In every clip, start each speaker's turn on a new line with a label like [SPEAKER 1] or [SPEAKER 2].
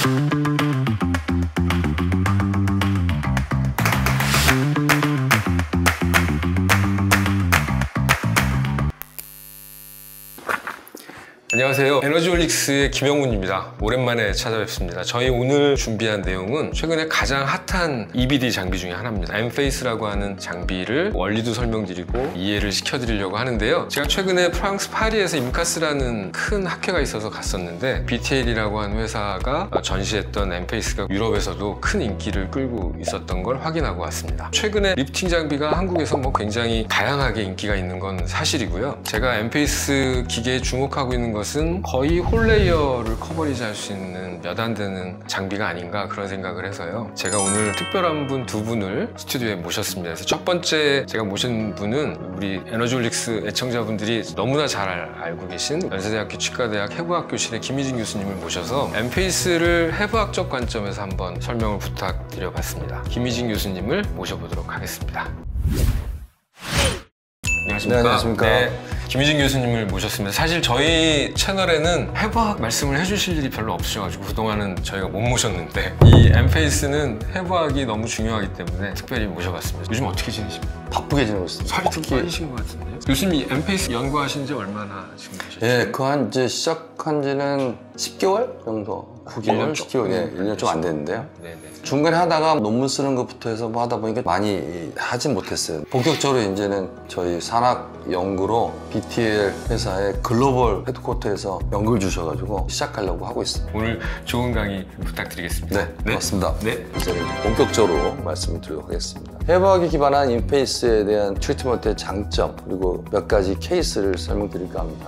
[SPEAKER 1] 안녕하세요. 에너지홀릭스의 김영훈입니다. 오랜만에 찾아뵙습니다. 저희 오늘 준비한 내용은 최근에 가장 핫한 EBD 장비 중에 하나입니다. 엠페이스라고 하는 장비를 원리도 설명드리고 이해를 시켜드리려고 하는데요. 제가 최근에 프랑스 파리에서 임카스라는 큰 학회가 있어서 갔었는데 BTL이라고 하는 회사가 전시했던 엠페이스가 유럽에서도 큰 인기를 끌고 있었던 걸 확인하고 왔습니다. 최근에 리프팅 장비가 한국에서 굉장히 다양하게 인기가 있는 건 사실이고요. 제가 엠페이스 기계에 주목하고 있는 것은 거의 홀 레이어를 커버리지 할 수 있는 몇 안 되는 장비가 아닌가 그런 생각을 해서요. 제가 오늘 특별한 분 두 분을 스튜디오에 모셨습니다. 그래서 첫 번째 제가 모신 분은 우리 에너지홀릭스 애청자분들이 너무나 잘 알고 계신 연세대학교 치과대학 해부학교실의 김희진 교수님을 모셔서 엠페이스를 해부학적 관점에서 한번 설명을 부탁드려봤습니다. 김희진 교수님을 모셔보도록 하겠습니다. 안녕하십니까?
[SPEAKER 2] 네, 안녕하십니까?
[SPEAKER 1] 네, 김희진 교수님을 모셨습니다. 사실 저희 채널에는 해부학 말씀을 해주실 일이 별로 없으셔가지고 그동안은 저희가 못 모셨는데 이 엠페이스는 해부학이 너무 중요하기 때문에 특별히 모셔봤습니다. 요즘 어떻게 지내십니까?
[SPEAKER 2] 바쁘게 지내고 있습니다.
[SPEAKER 1] 살이 좀 빠지신 것 같은데요? 교수님 엠페이스 연구하신 지 얼마나 지금 되셨죠?
[SPEAKER 2] 예, 이제 시작한 지는 10개월 정도. 1년 10개월, 1년 좀 안 됐는데요.
[SPEAKER 1] 네네.
[SPEAKER 2] 중간에 하다가 논문 쓰는 것부터 해서 하다 보니까 많이 하진 못했어요. 본격적으로 이제는 저희 산학 연구로 BTL 회사의 글로벌 헤드쿼터에서 연구를 주셔가지고 시작하려고 하고 있습니다.
[SPEAKER 1] 오늘 좋은 강의 부탁드리겠습니다.
[SPEAKER 2] 네, 고맙습니다.
[SPEAKER 1] 네.
[SPEAKER 2] 이제는 본격적으로 말씀을 드리도록 하겠습니다. 해부학에 기반한 인페이스에 대한 트리트먼트의 장점 그리고 몇 가지 케이스를 설명드릴까 합니다.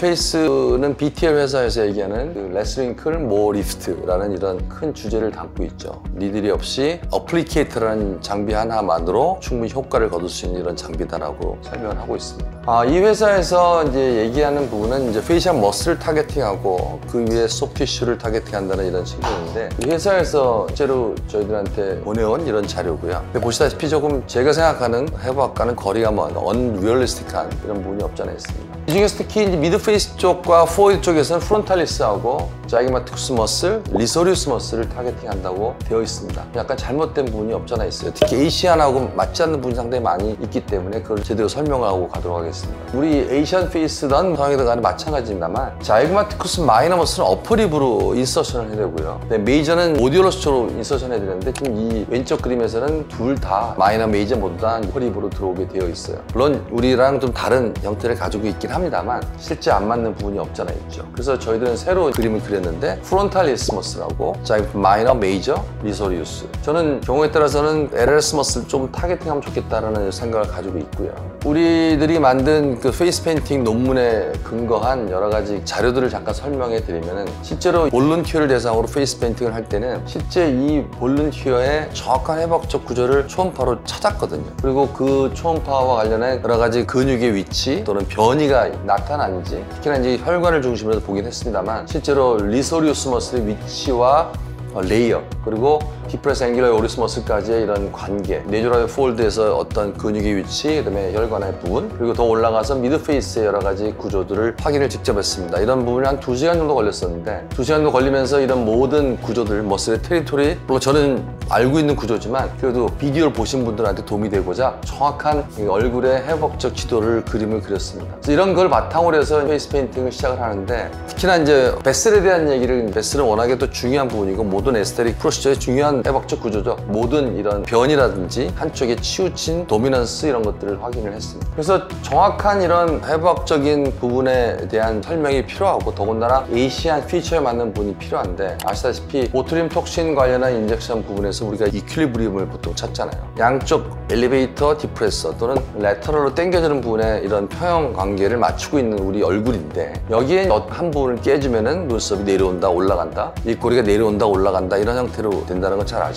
[SPEAKER 2] 인페이스는 BTL 회사에서 얘기하는 레슬링클 모 리프트라는 이런 큰 주제를 담고 있죠. 니들이 없이 어플리케이터라는 장비 하나만으로 충분히 효과를 거둘 수 있는 이런 장비다라고 설명을 하고 있습니다. 이 회사에서 이제 얘기하는 부분은 이제 페이셜 머슬을 타겟팅하고 그 위에 소프티슈를 타겟팅한다는 이런 측면인데 이 회사에서 실제로 저희들한테 보내온 이런 자료고요. 보시다시피 조금 제가 생각하는 해부학과는 거리가 먼 언리얼리스틱한 이런 부분이 없지 않아 있습니다. 이 중에서 특히 이제 미드페이스 쪽과 포이드 쪽에서는 프론탈리스하고 자이그마티쿠스 머슬, 리소리우스 머슬을 타겟팅한다고 되어 있습니다. 약간 잘못된 부분이 없잖아 있어요. 특히 에이시안하고 맞지 않는 부분이 상당히 많이 있기 때문에 그걸 제대로 설명하고 가도록 하겠습니다. 우리 에이시안 페이스든 상황에 들어가는 마찬가지입니다만 자이그마티쿠스 마이너 머슬은 어퍼립으로 인서션을 해야 되고요. 메이저는 모듈러스 쪽으로 인서션 해야 되는데 지금 이 왼쪽 그림에서는 둘 다 마이너 메이저 모두 다 어퍼립으로 들어오게 되어 있어요. 물론 우리랑 좀 다른 형태를 가지고 있긴 합니다만 실제 안 맞는 부분이 없잖아 있죠. 그래서 저희들은 새로 그림을 그렸는데 프론탈리스 머슬하고 마이너, 메이저, 리소리우스. 저는 경우에 따라서는 LLS 머슬 좀 타겟팅하면 좋겠다라는 생각을 가지고 있고요. 우리들이 만든 그 페이스 페인팅 논문에 근거한 여러 가지 자료들을 잠깐 설명해 드리면은 실제로 볼런티어를 대상으로 페이스 페인팅을 할 때는 실제 이 볼런티어의 정확한 해부학적 구조를 초음파로 찾았거든요. 그리고 그 초음파와 관련한 여러 가지 근육의 위치 또는 변이가 나타난지 특히나 이제 혈관을 중심으로 보긴 했습니다만 실제로 리소리우스 머슬의 위치와 레이어 그리고 디프레스 앵귤러 오리스 머슬까지의 이런 관계 내추럴 폴드에서 어떤 근육의 위치 그다음에 혈관의 부분 그리고 더 올라가서 미드페이스의 여러 가지 구조들을 확인을 직접 했습니다. 이런 부분이 한 2시간 정도 걸렸었는데 2시간 정도 걸리면서 이런 모든 구조들 머슬의 테리토리 물론 저는 알고 있는 구조지만 그래도 비디오를 보신 분들한테 도움이 되고자 정확한 얼굴의 회복적 지도를 그림을 그렸습니다. 그래서 이런 걸 바탕으로 해서 페이스 페인팅을 시작을 하는데 특히나 이제 베슬에 대한 얘기를 베슬은 워낙에 또 중요한 부분이고 모든 에스테틱 프로시저의 중요한 해박적 구조죠. 모든 이런 변이라든지 한쪽에 치우친 도미넌스 이런 것들을 확인을 했습니다. 그래서 정확한 이런 해박적인 부분에 대한 설명이 필요하고 더군다나 에이시안 피처에 맞는 부분이 필요한데 아시다시피 보트륨 톡신 관련한 인젝션 부분에서 우리가 이퀄리브리움을 보통 찾잖아요. 양쪽 엘리베이터 디프레서 또는 레터럴로 당겨지는 부분에 이런 평형 관계를 맞추고 있는 우리 얼굴인데 여기에 한 부분을 깨지면은 눈썹이 내려온다 올라간다 입꼬리가 내려온다 올라간다 이런 형태로 된다는 건 잘 아실 겁니다.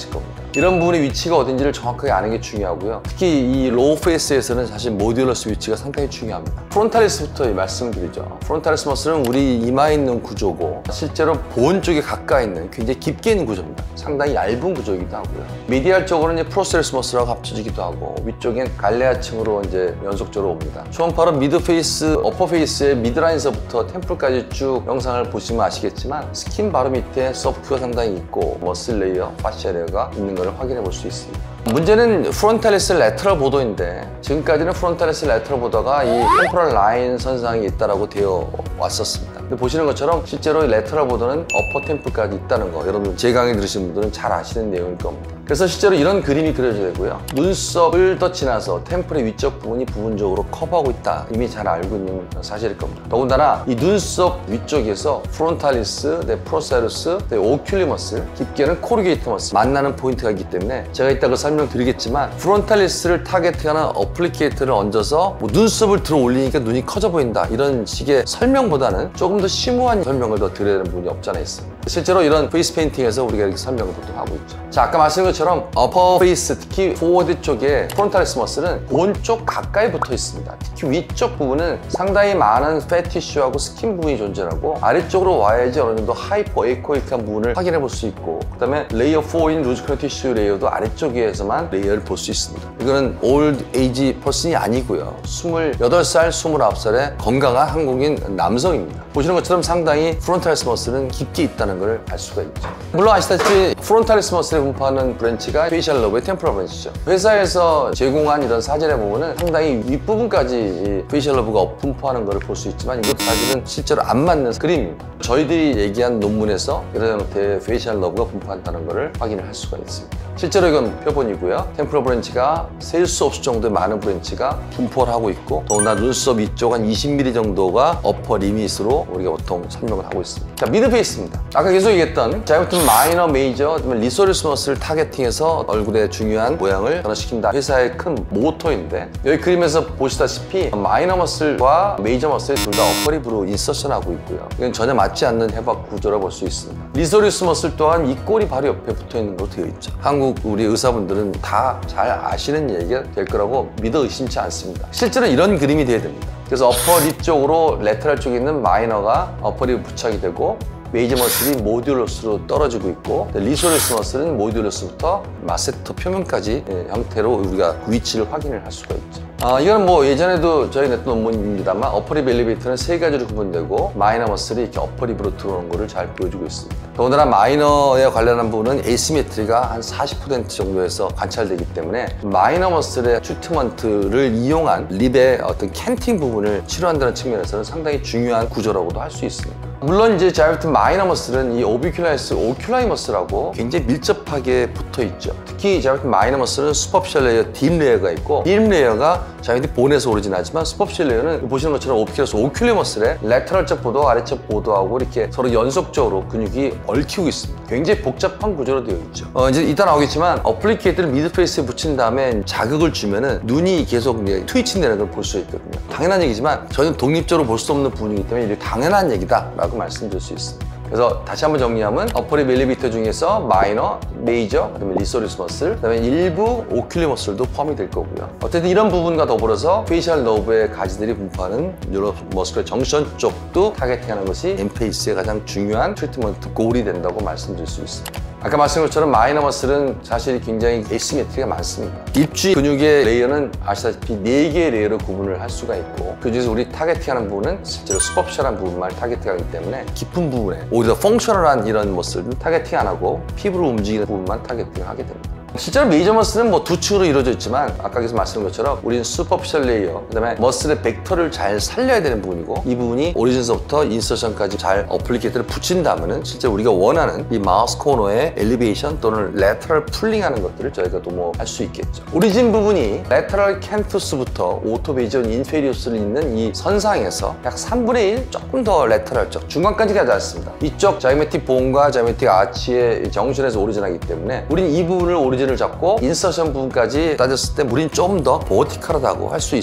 [SPEAKER 2] 이런 부분의 위치가 어딘지를 정확하게 아는 게 중요하고요. 특히 이 로우 페이스에서는 사실 모듈러스 위치가 상당히 중요합니다. 프론탈리스부터 말씀드리죠. 프론탈리스 머슬은 우리 이마에 있는 구조고 실제로 본 쪽에 가까이 있는 굉장히 깊게 있는 구조입니다. 상당히 얇은 구조이기도 하고요. 미디알 쪽으로는 이제 프로셀리스 머슬하고 합쳐지기도 하고 위쪽엔 갈레아층으로 이제 연속적으로 옵니다. 초음파로 미드 페이스, 어퍼 페이스의 미드라인서부터 템플까지 쭉 영상을 보시면 아시겠지만 스킨 바로 밑에 서프가 상당히 있고 머슬 레이어, 파시아 레이어가 있는 것을 확인해 볼 수 있습니다. 문제는 프론탈리스 레터럴 보도인데 지금까지는 프론탈리스 레터럴 보도가 이 템포럴 라인 선상에 있다라고 되어 왔었습니다. 근데 보시는 것처럼 실제로 레터럴 보도는 어퍼 템플까지 있다는 거 여러분 제 강의 들으신 분들은 잘 아시는 내용일 겁니다. 그래서 실제로 이런 그림이 그려져야 되고요. 눈썹을 더 지나서 템플의 위쪽 부분이 부분적으로 커버하고 있다. 이미 잘 알고 있는 사실일 겁니다. 더군다나 이 눈썹 위쪽에서 프론탈리스, 프로세루스, 오큘리머스, 깊게는 코르게이트 머스 만나는 포인트가 있기 때문에 제가 이따 그 설명드리겠지만 프론탈리스를 타겟팅하는 어플리케이터를 얹어서 뭐 눈썹을 들어 올리니까 눈이 커져 보인다 이런 식의 설명보다는 조금 더 심오한 설명을 더 드려야 되는 부분이 없지 않아 있습니다. 실제로 이런 페이스 페인팅에서 우리가 이렇게 설명을 보통 하고 있죠. 자, 아까 말씀드린 것처럼 어퍼 페이스, 특히 포워드 쪽에 프론탈리스 머슬은 본 쪽 가까이 붙어 있습니다. 특히 위쪽 부분은 상당히 많은 패티슈하고 스킨 부분이 존재하고 아래쪽으로 와야지 어느 정도 하이퍼 에이코익한 부분을 확인해 볼 수 있고 그 다음에 레이어 4인 루즈 커넥 티슈 레이어도 아래쪽에서만 레이어를 볼 수 있습니다. 이거는 올드 에이지 퍼슨이 아니고요. 28살, 29살의 건강한 한국인 남성입니다. 보시는 것처럼 상당히 프론탈리스 머슬은 깊게 있다는 걸 알 수가 있죠. 물론 아시다시피 프론탈리스 머슬에 분포하는 브랜치가 페이셜 러브의 템포럴 브랜치죠. 회사에서 제공한 이런 사진에 보면은 상당히 윗부분까지 페이셜 러브가 분포하는 걸 볼 수 있지만 이것도 사실은 실제로 안 맞는 그림입니다. 저희들이 얘기한 논문에서 이런 형태의 페이셜 러브가 분포한다는 걸 확인을 할 수가 있습니다. 실제로 이건 표본이고요. 템포럴 브랜치가 셀 수 없을 정도의 많은 브랜치가 분포를 하고 있고 더구나 눈썹 위쪽 한 20mm 정도가 어퍼 리밋으로 우리가 보통 설명을 하고 있습니다. 자, 미드 페이스입니다. 아까 계속 얘기했던 자이부터 마이너, 메이저, 리소리스 머슬 타겟팅해서 얼굴의 중요한 모양을 변화시킨다. 회사의 큰 모토인데 여기 그림에서 보시다시피 마이너 머슬과 메이저 머슬이 둘 다 어퍼 립으로 인서션하고 있고요. 이건 전혀 맞지 않는 해박 구조라고 볼 수 있습니다. 리소리스 머슬 또한 이 꼴이 바로 옆에 붙어 있는 걸로 되어 있죠. 한국 우리 의사분들은 다 잘 아시는 얘기가 될 거라고 믿어 의심치 않습니다. 실제로 이런 그림이 돼야 됩니다. 그래서 어퍼 립 쪽으로 레터럴 쪽에 있는 마이너가 어퍼 립에 부착이 되고 메이저 머슬이 모듈러스로 떨어지고 있고 리소리스 머슬은 모듈러스부터 마세터 표면까지 형태로 우리가 위치를 확인을 할 수가 있죠. 이거는 뭐 예전에도 저희 냈던 논문입니다만 어퍼립 엘리베이터는 세 가지로 구분되고 마이너 머슬이 이렇게 어퍼립으로 들어오는 거를 잘 보여주고 있습니다. 더군다나 마이너에 관련한 부분은 에이시메트리가 한 40% 정도에서 관찰되기 때문에 마이너 머슬의 트리트먼트를 이용한 립의 어떤 캔팅 부분을 치료한다는 측면에서는 상당히 중요한 구조라고도 할 수 있습니다. 물론 이제 자이부튼 마이너 머슬은 이 오비큘라이스, 오큘라이 머슬하고 굉장히 밀접하게 붙어 있죠. 특히 자이부튼 마이너 머슬은 슈퍼피셜 레이어, 딥 레이어가 있고 딥 레이어가 자이부튼 본에서 오리진하지만 슈퍼피셜 레이어는 보시는 것처럼 오비큘라이스, 오큘리 머슬의 레터럴적 보도, 아래쪽 보도하고 이렇게 서로 연속적으로 근육이 얽히고 있습니다. 굉장히 복잡한 구조로 되어 있죠. 이제 이따 나오겠지만 어플리케이터를 미드페이스에 붙인 다음에 자극을 주면은 눈이 계속 트위칭 되는 걸 볼 수 있거든요. 당연한 얘기지만 저는 독립적으로 볼 수 없는 부분이기 때문에 이게 당연한 얘기다 라고 말씀드릴 수 있습니다. 그래서 다시 한번 정리하면 어퍼립 엘리베이터 중에서 마이너, 메이저, 그다음에 리소리스 머슬, 그다음에 일부 오큘리 머슬도 포함이 될 거고요. 어쨌든 이런 부분과 더불어서 페이셜 너브의 가지들이 분포하는 뉴로 머스쿨 정션 쪽도 타겟팅하는 것이 인페이스의 가장 중요한 트리트먼트 골이 된다고 말씀드릴 수 있습니다. 아까 말씀드린 것처럼 마이너 머슬은 사실 굉장히 에시메트리가 많습니다. 입주위 근육의 레이어는 아시다시피 4개의 레이어로 구분을 할 수가 있고 그중에서 우리 타겟팅하는 부분은 실제로 슈퍼피셜한 부분만 타겟팅하기 때문에 깊은 부분에 오히려 펑셔널한 이런 머슬은 타겟팅 안 하고 피부로 움직이는 부분만 타겟팅을 하게 됩니다. 실제로 메이저 머슬은 뭐 두 층으로 이루어져 있지만 아까 계속 말씀드린 것처럼 우리는 슈퍼피셜 레이어 그다음에 머슬의 벡터를 잘 살려야 되는 부분이고 이 부분이 오리진서부터 인서션까지 잘 어플리케이터를 붙인다면은 실제 우리가 원하는 이 마우스 코너의 엘리베이션 또는 레터럴 풀링하는 것들을 저희가 도모할 수 있겠죠. 오리진 부분이 레터럴 캔투스부터 오토베이전 인페리우스를 잇는 이 선상에서 약 3분의 1 조금 더 레터럴적 중간까지 가지 않습니다. 이쪽 자이메틱 본과 자이메틱 아치의 정션에서 오리진하기 때문에 우린 이 부분을 오리진을 잡고 인서션 부분까지 따졌을 때 우린 좀 더 버티컬하다고 할 수 있습니다.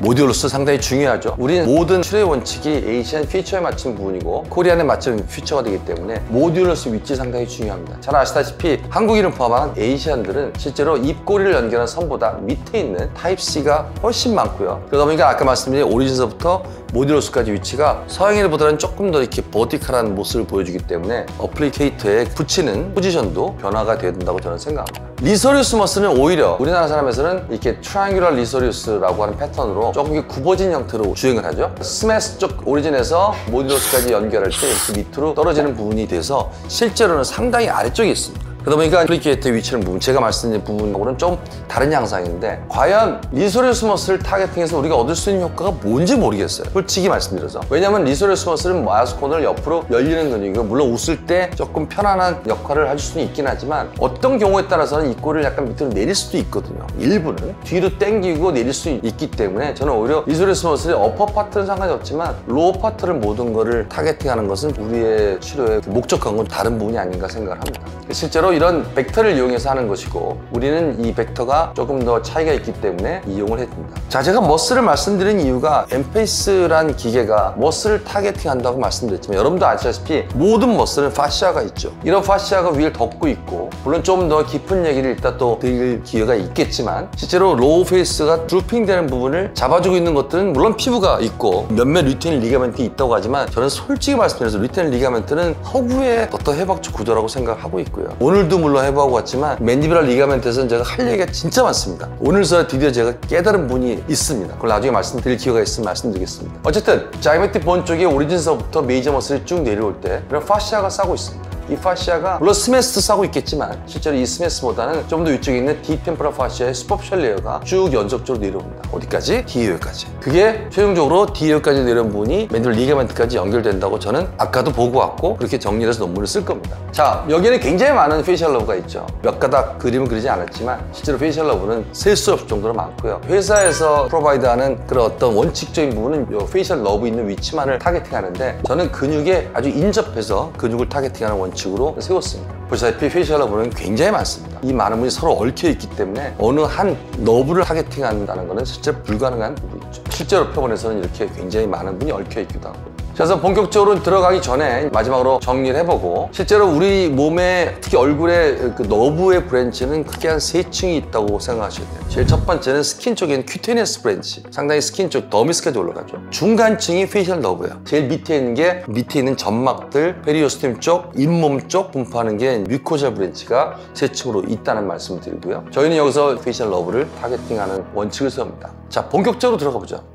[SPEAKER 2] 모듈러스 상당히 중요하죠. 우리는 모든 출의 원칙이 에이시안 피처에 맞춘 부분이고 코리안에 맞춘 피처가 되기 때문에 모듈러스 위치 상당히 중요합니다. 잘 아시다시피 한국인을 포함한 에이시안들은 실제로 입꼬리를 연결한 선보다 밑에 있는 타입C가 훨씬 많고요. 그러다 보니까 아까 말씀드린 오리진서부터 모듈러스까지 위치가 서양인보다는 조금 더 이렇게 버티컬한 모습을 보여주기 때문에 어플리케이터에 붙이는 포지션도 변화가 돼야 된다고 저는 생각합니다. 리서리우스 머슬은 오히려 우리나라 사람에서는 이렇게 트라이앵귤러 리서리우스라고 하는 패턴으로 조금 굽어진 형태로 주행을 하죠. 스매스 쪽 오리진에서 모듈러스까지 연결할 때 이렇게 밑으로 떨어지는 부분이 돼서 실제로는 상당히 아래쪽에 있습니다. 그러다 보니까 어플리케이터에 위치하는 부분, 제가 말씀드린 부분하고는 좀 다른 양상인데 과연 리서리우스 머슬을 타겟팅해서 우리가 얻을 수 있는 효과가 뭔지 모르겠어요. 솔직히 말씀드려서. 왜냐면 리서리우스 머슬은 마야스콘을 옆으로 열리는 근육이고 물론 웃을 때 조금 편안한 역할을 할 수는 있긴 하지만 어떤 경우에 따라서는 이 꼬리를 약간 밑으로 내릴 수도 있거든요. 일부는 뒤로 당기고 내릴 수 있기 때문에 저는 오히려 리서리우스 머슬의 어퍼 파트는 상관이 없지만 로어 파트를 모든 거를 타겟팅하는 것은 우리의 치료의 목적과는 다른 부분이 아닌가 생각을 합니다. 실제로 이런 벡터를 이용해서 하는 것이고 우리는 이 벡터가 조금 더 차이가 있기 때문에 이용을 했습니다. 자, 제가 머슬을 말씀드린 이유가 엠페이스란 기계가 머슬을 타겟팅한다고 말씀드렸지만 여러분도 아시다시피 모든 머슬은 파시아가 있죠. 이런 파시아가 위를 덮고 있고 물론 좀 더 깊은 얘기를 이따 또 드릴 기회가 있겠지만 실제로 로우 페이스가 드루핑 되는 부분을 잡아주고 있는 것들은 물론 피부가 있고 몇몇 리테인 리가멘트 있다고 하지만 저는 솔직히 말씀드려서 리테인 리가멘트는 허구의 어떤 해박적 구조라고 생각하고 있고요. 오늘도 물론 해보고 왔지만 맨디블 리가멘트에서는 제가 할 얘기가 진짜 많습니다. 오늘서 드디어 제가 깨달은 부분이 있습니다. 그걸 나중에 말씀드릴 기회가 있으면 말씀드리겠습니다. 어쨌든 자이메틱 본 쪽에 오리진서부터 메이저 머슬이 쭉 내려올 때 이런 파시아가 싸고 있습니다. 이 파시아가 물론 스매스도 싸고 있겠지만 실제로 이 스매스보다는 좀 더 위쪽에 있는 디템포럴 파시아의 슈퍼ficial 레이어가 쭉 연속적으로 내려옵니다. 어디까지? D에어까지. 그게 최종적으로 D에어까지 내려온 부분이 맨디블 리가멘트까지 연결된다고 저는 아까도 보고 왔고 그렇게 정리해서 논문을 쓸 겁니다. 자, 여기에는 굉장히 많은 페이셜 러브가 있죠. 몇 가닥 그림은 그리지 않았지만 실제로 페이셜 러브는 셀 수 없을 정도로 많고요. 회사에서 프로바이드하는 그런 어떤 원칙적인 부분은 이 페이셜 러브 있는 위치만을 타겟팅하는데 저는 근육에 아주 인접해서 근육을 타겟팅하는 원칙으로 세웠습니다. 보시다시피 페이셜 러브는 굉장히 많습니다. 이 많은 분이 서로 얽혀 있기 때문에 어느 한 너브를 타겟팅한다는 것은 실제로 불가능한 부분이죠. 실제로 표본에서는 이렇게 굉장히 많은 분이 얽혀 있기도 하고. 그래서 본격적으로 들어가기 전에 마지막으로 정리를 해보고 실제로 우리 몸에 특히 얼굴에 그 너브의 브랜치는 크게 한 3층이 있다고 생각하셔야 돼요. 제일 첫 번째는 스킨 쪽에 있는 큐테니어스 브랜치, 상당히 스킨 쪽 더미스까지 올라가죠. 중간층이 페이셜 너브예요. 제일 밑에 있는 게 밑에 있는 점막들, 페리오스팀 쪽, 잇몸 쪽 분포하는 게 뮤코자 브랜치가 3층으로 있다는 말씀을 드리고요. 저희는 여기서 페이셜 너브를 타겟팅하는 원칙을 세웁니다. 자, 본격적으로 들어가 보죠.